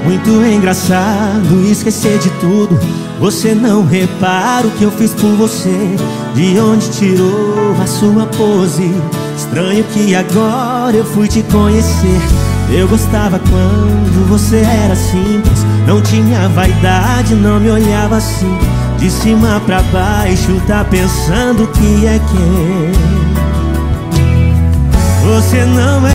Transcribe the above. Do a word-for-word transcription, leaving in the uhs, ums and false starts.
Muito engraçado esquecer de tudo. Você não repara o que eu fiz por você. De onde tirou a sua pose? Estranho que agora eu fui te conhecer. Eu gostava quando você era simples, não tinha vaidade, não me olhava assim. De cima pra baixo tá pensando que é quem? Você não é